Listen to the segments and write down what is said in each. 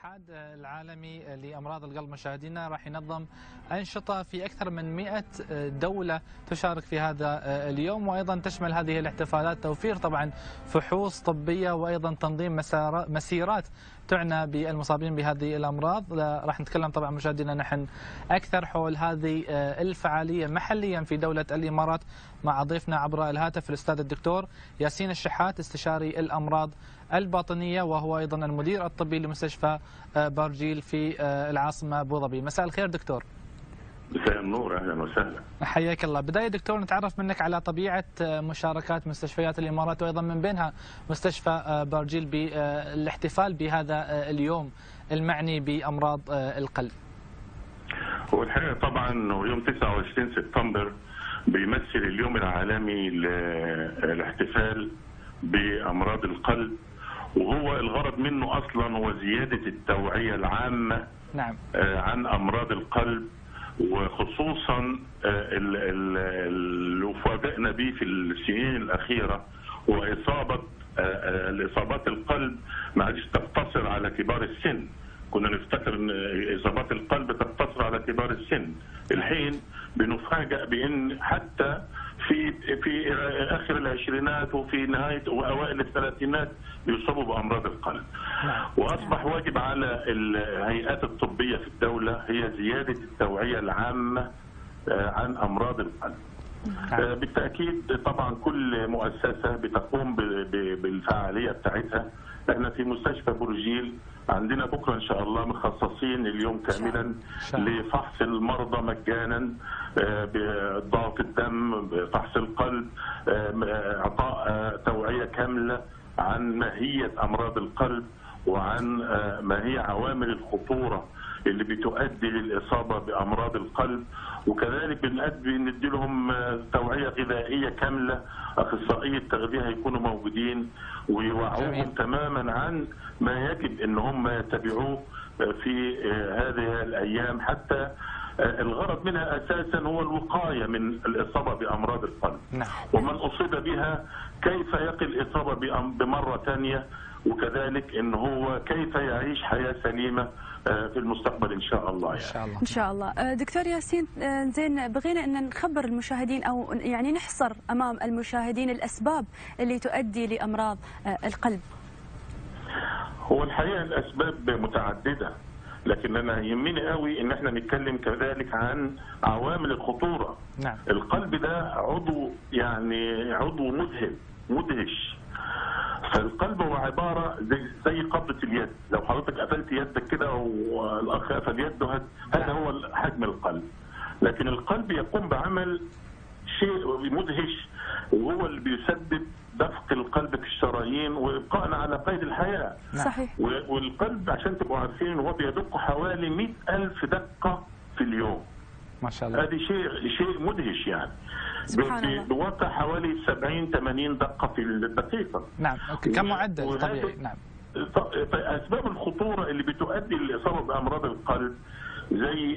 الاتحاد العالمي لأمراض القلب مشاهدينا راح ينظم أنشطة في أكثر من 100 دولة تشارك في هذا اليوم، وأيضا تشمل هذه الاحتفالات توفير طبعا فحوص طبية وأيضا تنظيم مسيرات تعنى بالمصابين بهذه الأمراض. راح نتكلم طبعا مشاهدينا نحن أكثر حول هذه الفعالية محليا في دولة الإمارات مع ضيفنا عبر الهاتف الأستاذ الدكتور ياسين الشحات استشاري الأمراض الباطنية، وهو أيضا المدير الطبي لمستشفى بارجيل في العاصمة أبو ظبي. مساء الخير دكتور. مساء النور، اهلا وسهلا. حياك الله. بداية دكتور نتعرف منك على طبيعة مشاركات مستشفيات الإمارات وايضا من بينها مستشفى بارجيل بالاحتفال بهذا اليوم المعني بأمراض القلب. هو الحقيقة طبعا انه يوم 29 سبتمبر بيمثل اليوم العالمي للاحتفال بأمراض القلب، وهو الغرض منه اصلا هو زيادة التوعية العامة نعم عن أمراض القلب، وخصوصا اللي فاجئنا به في السنين الأخيرة هو الإصابات القلب ما عادش تقتصر على كبار السن. كنا نفتكر ان إصابات القلب تقتصر على كبار السن، الحين بنفاجأ بأن حتى في آخر العشرينات وفي نهاية وأوائل الثلاثينات يصابوا بأمراض القلب. وأصبح واجب على الهيئات الطبية في الدولة هي زيادة التوعية العامة عن أمراض القلب. بالتأكيد طبعا كل مؤسسة بتقوم بالفعالية بتاعتها. احنا في مستشفى بورجيل عندنا بكره ان شاء الله مخصصين اليوم كاملا لفحص المرضى مجانا بضغط الدم، بفحص القلب، اعطاء توعيه كامله عن ماهيه امراض القلب وعن ما هي عوامل الخطوره اللي بتؤدي للاصابه بامراض القلب، وكذلك ندي لهم توعيه غذائيه كامله. اخصائي التغذيه هيكونوا موجودين ويوعوهم تماما عن ما يجب ان هم يتبعوه في هذه الايام، حتى الغرض منها اساسا هو الوقايه من الاصابه بامراض القلب. ومن اصيب بها كيف يقي الاصابه بمره ثانيه، وكذلك ان هو كيف يعيش حياه سليمه في المستقبل ان شاء الله. يعني ان شاء الله. دكتور ياسين، زين بغينا ان نخبر المشاهدين او يعني نحصر امام المشاهدين الاسباب اللي تؤدي لامراض القلب. هو الحقيقه الاسباب متعدده، لكن انا يهمني قوي ان احنا نتكلم كذلك عن عوامل الخطوره. نعم. القلب ده عضو مدهش. فالقلب هو عباره زي قبضه اليد، لو حضرتك قفلت يدك كده والاخ قفل يده هذا هو حجم القلب. لكن القلب يقوم بعمل شيء مدهش، وهو اللي بيسبب دفق القلب في الشرايين وابقائنا على قيد الحياه. صحيح. والقلب عشان تبقوا عارفين هو بيدق حوالي 100,000 دقه في اليوم. ما شاء الله. هذه شيء مدهش يعني. سبحان الله. بواقع حوالي 70-80 دقه في الدقيقه. نعم، كمعدل طبيعي. نعم. اسباب الخطوره اللي بتؤدي للاصابه بامراض القلب زي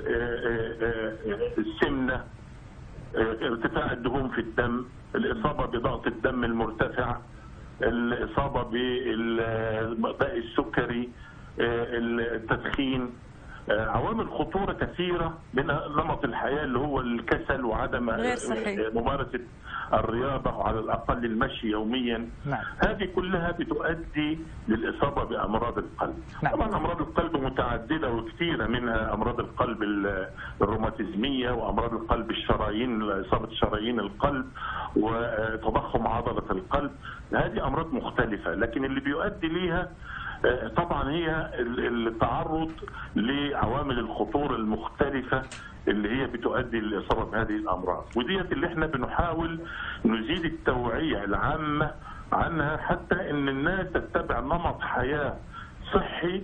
السمنه، ارتفاع الدهون في الدم، الاصابه بضغط الدم المرتفع، الاصابه بالداء السكري، التدخين. عوامل خطوره كثيره من نمط الحياه اللي هو الكسل وعدم ممارسه الرياضه وعلى الاقل المشي يوميا. نعم. هذه كلها بتؤدي للاصابه بامراض القلب. نعم. طبعا امراض القلب متعدده وكثيره، منها امراض القلب الروماتيزميه وامراض القلب الشرايين، اصابه شرايين القلب وتضخم عضله القلب. هذه امراض مختلفه، لكن اللي بيؤدي ليها طبعا هي التعرض لعوامل الخطوره المختلفه اللي هي بتؤدي للاصابه بهذه الامراض، وديت اللي احنا بنحاول نزيد التوعيه العامه عنها حتى ان الناس تتبع نمط حياه صحي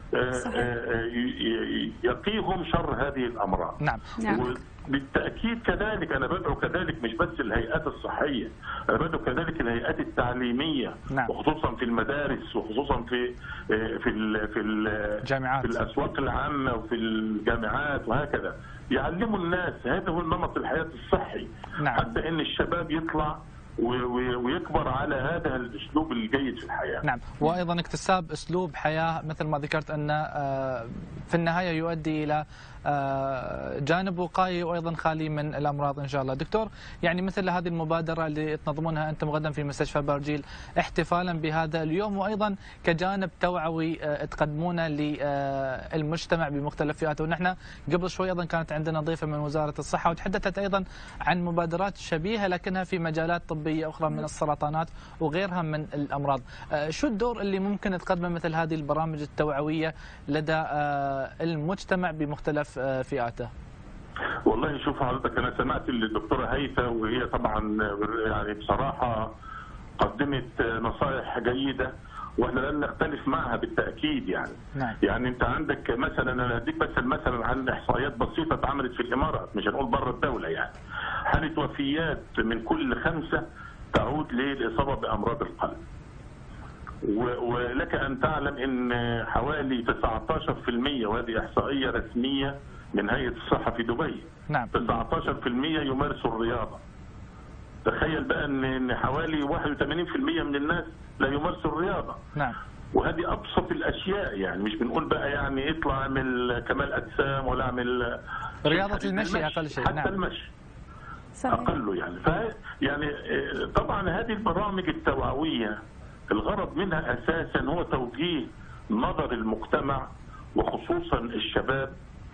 يقيهم شر هذه الامراض. نعم. بالتأكيد كذلك أنا بدعو كذلك مش بس الهيئات الصحية، أنا بدعو كذلك الهيئات التعليمية. نعم. وخصوصا في المدارس وخصوصا في الجامعات، في الأسواق العامة وفي الجامعات وهكذا، يعلموا الناس هذا هو نمط الحياة الصحي. نعم. حتى إن الشباب يطلع ويكبر على هذا الاسلوب الجيد في الحياه. نعم، وايضا اكتساب اسلوب حياه مثل ما ذكرت ان في النهايه يؤدي الى جانب وقائي وايضا خالي من الامراض ان شاء الله. دكتور، يعني مثل هذه المبادره اللي تنظمونها انتم غدا في مستشفى برجيل احتفالا بهذا اليوم، وايضا كجانب توعوي تقدمونه للمجتمع بمختلف فئاته، ونحن قبل شوي ايضا كانت عندنا ضيفه من وزاره الصحه وتحدثت ايضا عن مبادرات شبيهه لكنها في مجالات طبيه اخرى من السرطانات وغيرها من الامراض. شو الدور اللي ممكن تقدمه مثل هذه البرامج التوعويه لدى المجتمع بمختلف فئاته؟ والله شوف حضرتك، انا سمعت الدكتوره هيثة وهي طبعا يعني بصراحه قدمت نصائح جيده واحنا لن نختلف معها بالتاكيد يعني. نعم. يعني انت عندك مثلا، انا هديك بس مثلا عن احصائيات بسيطه اتعملت في الامارات، مش هنقول بره الدوله يعني. حاله وفيات من كل 5 تعود للاصابه بامراض القلب. ولك ان تعلم ان حوالي 19%، وهذه احصائيه رسميه من هيئه الصحه في دبي، نعم، 19% يمارسوا الرياضه. تخيل بقى ان حوالي 81% من الناس لا يمارسوا الرياضه. نعم. وهذه ابسط الاشياء يعني، مش بنقول بقى يعني اطلع اعمل كمال اجسام ولا اعمل رياضه المشي اقل شيء. حتى نعم. المشي صحيح. اقله يعني. يعني طبعا هذه البرامج التوعويه الغرض منها اساسا هو توجيه نظر المجتمع وخصوصا الشباب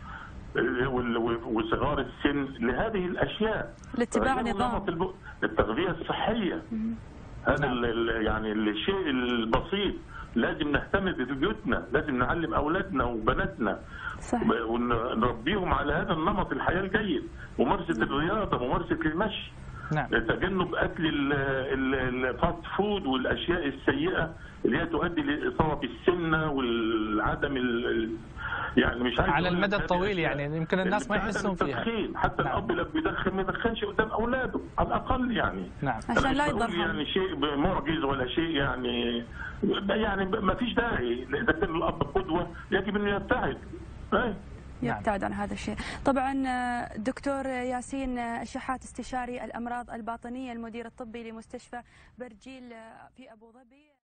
وصغار السن لهذه الاشياء، لاتباع نظام التغذيه الصحيه. هذا يعني الشيء البسيط لازم نهتم ببيوتنا، لازم نعلم اولادنا وبناتنا ونربيهم على هذا النمط الحياه الجيد، ممارسه الرياضه، ممارسه المشي. نعم. تجنب اكل الفاست فود والاشياء السيئه اللي هي تؤدي لاصابه بالسمنه والعدم يعني مش عايز على المدى الطويل يعني يمكن الناس ما يحسون فيها. حتى نعم. الاب اللي بيدخن ما يدخنش قدام اولاده على الاقل يعني. نعم. عشان لا يضرهم. يعني شيء معجز ولا شيء يعني ما فيش داعي. اذا كان الاب قدوه يجب انه يبتعد. يبتعد عن هذا الشيء. طبعا دكتور ياسين الشحات، استشاري الامراض الباطنيه، المدير الطبي لمستشفى برجيل في ابو ظبي.